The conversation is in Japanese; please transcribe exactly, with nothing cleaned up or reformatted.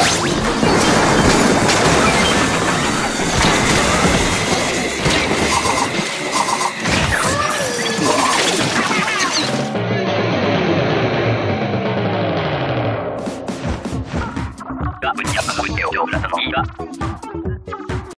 が、ぶちやかがぶちを上手なのいいが。